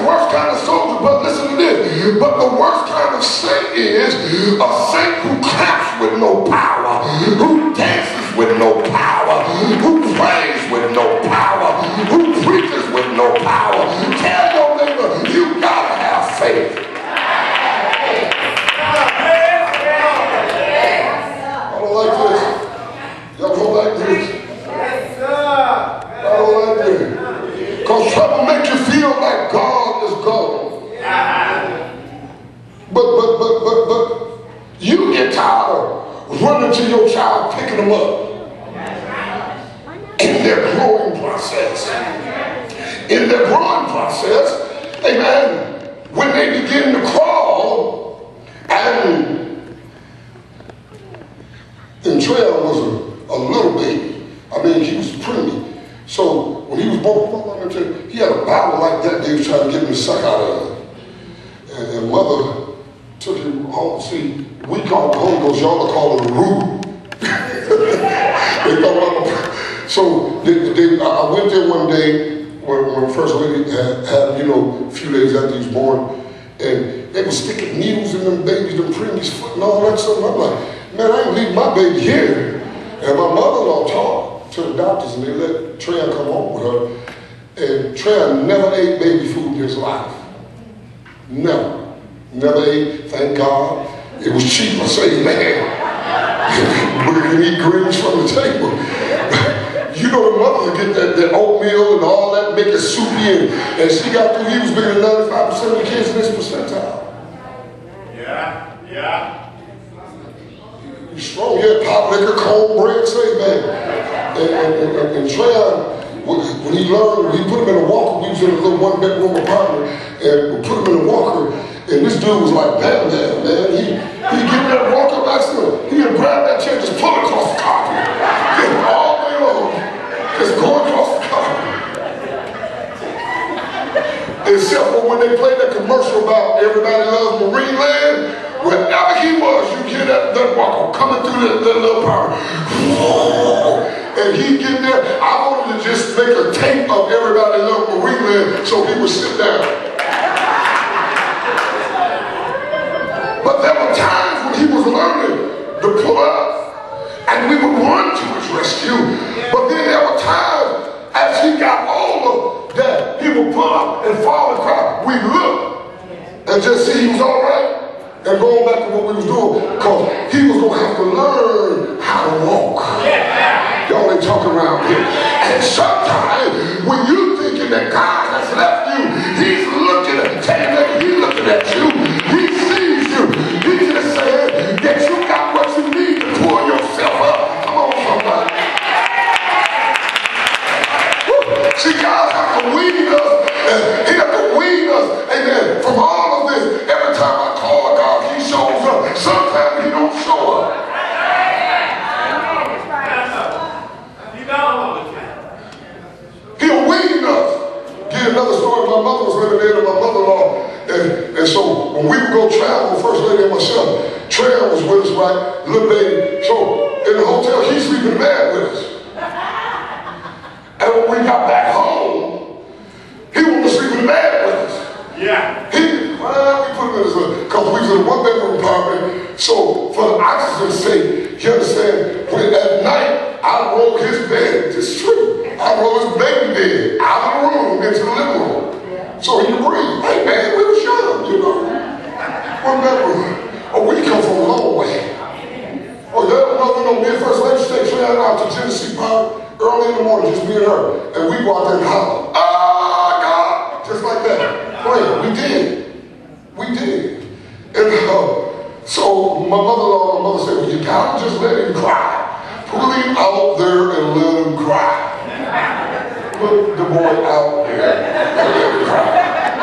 worst kind of soldier, but listen to this. But the worst kind of saint is a saint who claps with no power, who dances with no power, who prays with no power, who preaches with no power. Tell your neighbor, you gotta have faith. I don't like this. Y'all don't like this. I don't like this. Because trouble makes you feel like God is gone. But you get tired of running to your child, picking them up in their growing process. In their growing process, amen, when they begin to crawl, and Trey was a little baby. I mean, he was preemie. So when he was born, he had a Bible like that they was trying to get him to suck out of. And mother took him home. See, we call it Holy Ghost, y'all call it a root. So I went there one day when First Lady had, you know, a few days after he was born, and they were sticking needles in them babies, them preemies' foot and all that stuff. I'm like, man, I ain't leaving my baby here. And my mother-in-law talked to the doctors, and they let Trey come home with her. And Trey never ate baby food in his life. Never. Never ate, thank God. It was cheap, I say, man. We can eat greens from the table. You know the mother would get that oatmeal and all that, make it soupy, and she got through, he was bigger than 95% of the kids in this percentile. Yeah. He's strong, he had pop liquor, cornbread, say, man. And Trey, when he learned, he put him in a walker. We was in a little one-bedroom apartment, and we put him in a walker, and this dude was like Bam Bam, man. He get in that walker next to him. He would grab that chair, just pull it across the carpet. Just all day long, just go across the carpet. Except for when they played that commercial about Everybody Loves Marine Land, wherever he was, you hear that walker coming through that little apartment. And he'd get there. I wanted to just make a tape of Everybody Loved Marine Land so he would sit down. But there were times when he was learning to pull up, and we would run to his rescue. But then there were times, as he got older, that he would pull up and fall and cry. We looked and just see he was all right. And going back to what we was doing, because he was going to have to learn how to walk. Y'all ain't talking around here. And sometimes, when you thinking that God has left you, he's looking at you, he's looking at you, he sees you. He's just saying that you got what you need to pull yourself up. Come on, somebody. See, God has to wean us, and he has to wean us, amen, from all of this. Every time I call God, he shows up. Sometimes he don't show up. He'll wean us. Give you another story. My mother was living there, and my mother-in-law, and so when we would go travel, First Lady and myself, Trey was with us, right, little baby. So in the hotel, he's sleeping in bed with us. And when we got back home, he wanted to sleep in bed with us. Yeah. We put him in his, because we was in a one-bedroom apartment. So for the oxygen's sake, you understand, when at night, I rolled his bed, it's true. I rolled his baby bed out of the room into the living room. So he could breathe. Hey man, we was young, you know. One bedroom. Oh, we come from a long way. Oh, you ever know, me and First Lady take Trey out to Tennessee Park early in the morning, just me and her. And we go out there and holler, ah, God, just like that. Pray. We did. And so my mother said, well, you gotta just let him cry. Pull him out there and let him cry. Put the boy out there and let him cry.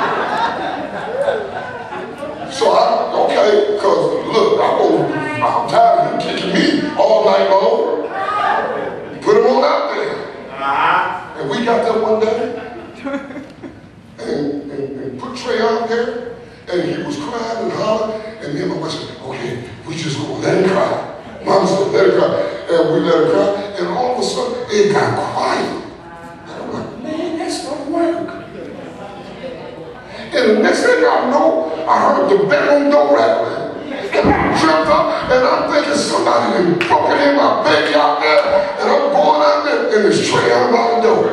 So okay, because look, I'm tired of him kicking me all night long. Put him on out there. And we got there one day and put Trey out there, and he was crying and hollering, and me and my wife said, okay, we just gonna let him cry. Mama said, let him cry. And we let him cry, and all of a sudden, it got quiet. And I'm like, man, that's not work. And And the next thing I know, I heard the bedroom door rattling. And I jumped up, and I'm thinking somebody had broken in my bed out there, and I'm going out there, and this tray out by the door.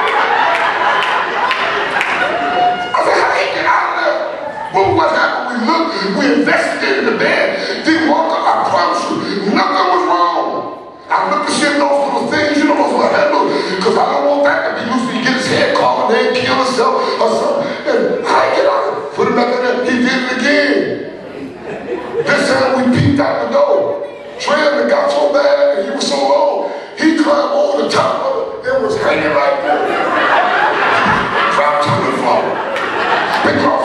I said, how did you get out of there? Well, what happened? We looked, we investigated the bed, didn't walk up, I promise you, nothing was wrong. I looked to see those little things, you know, those little handles, because I don't want that to be loose, he get his head caught and then kill himself or something. And how did you get out of it? Put it back in there, he did it again. This time we peeked out the door. Trey got so bad and he was so low, he climbed over the top of it and was hanging right there. Dropped to the floor. Because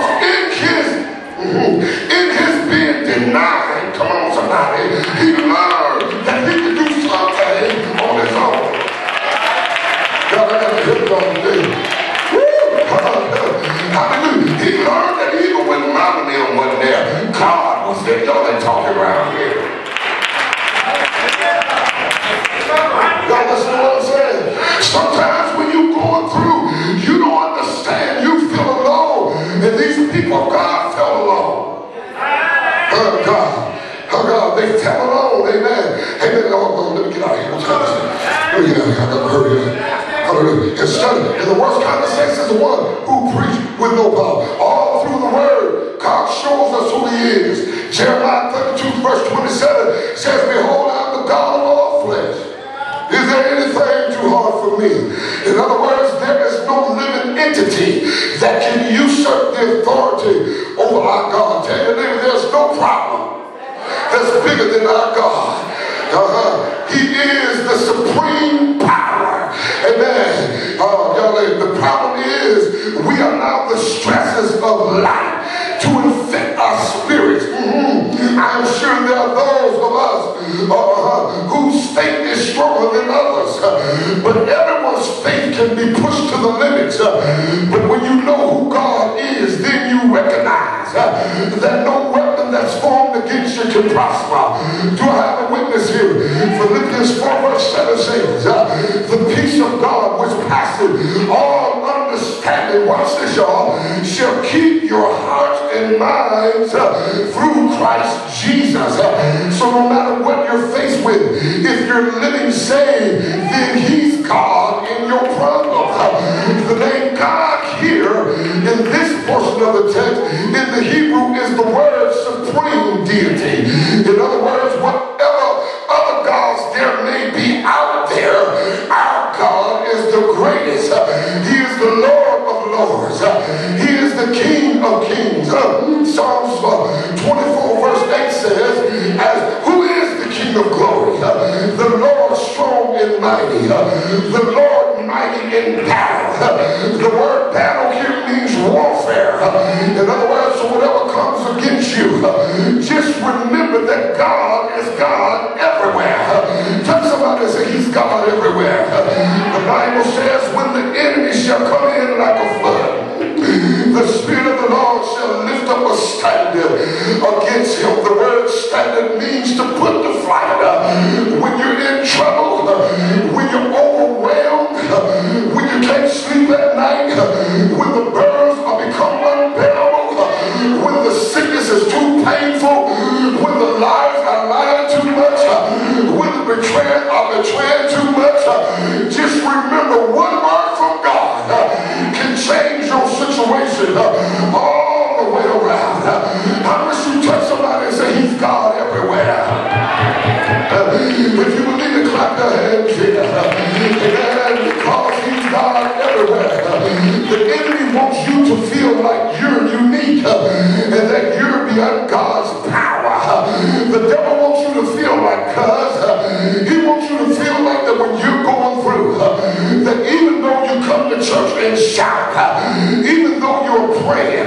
in his being denied, come on somebody, he learned that he could do something on his own. God, I got to hit it on today. Hallelujah. He learned that even when Mama and them wasn't there, God was there. Y'all ain't talking around here. Y'all listen to what I'm saying? Sometimes when you're going through, you don't understand. You feel alone. And these people of God felt alone. Oh God, they felt alone. Amen. Amen. Oh, let me get out of here. Let me get out of here. I got to hurry up. And the worst conversation is the one who preached with no power. All through the word, God shows us who he is. Jeremiah 32 verse 27 says, behold, I am the God of all flesh. Is there anything too hard for me? In other words, there is no living entity that can usurp the authority over our God. Tell your neighbor, there's no problem that's bigger than our God. He is the supreme power. Amen. The problem is we allow the stresses of life to infect our spirits. I'm sure there are those of us whose faith is stronger than others. But everyone's faith can be pushed to the limits. But when you know who God is, then you recognize that no weapon that's formed against you can prosper. Do I have a witness here? Philippians 4 verse 7 says, the peace of God which passes all understanding, watch this y'all, shall keep your hearts and minds through Christ Jesus. So no matter what you're faced with, if you're living saved, then he's God in your problem. The name God here in this portion of the text in the Hebrew is the word supreme deity. In other words, whatever other gods there may be out there, our God is the greatest. He is the Lord of lords. He is the King of kings. Psalms 24 verse 8 says, as who is the King of glory? The Lord strong and mighty. The Lord mighty in battle. The word battle here means warfare. In other words, so whatever comes against you, just remember that God is God everywhere. Tell somebody, say he's God everywhere. The Bible says when the enemy shall come in like a flood, the Spirit of the Lord shall lift up a standard against him. The word standard means to put to flight. When you're in trouble, when you're overwhelmed, when you can't sleep at night, when the burdens are become unbearable, when the sickness is too painful, when the lies are lying too much, when the betrayers are betraying too much, just remember one word from God can change your situation all the way around. I wish you touch somebody and say he's God everywhere. If you believe it, clap your hands here. And because he's God everywhere, the enemy wants you to feel like you're unique and that you're beyond God's power. The devil wants you to feel like he wants you to feel like that when you're going through, that even though you come to church and shout, even though you're praying,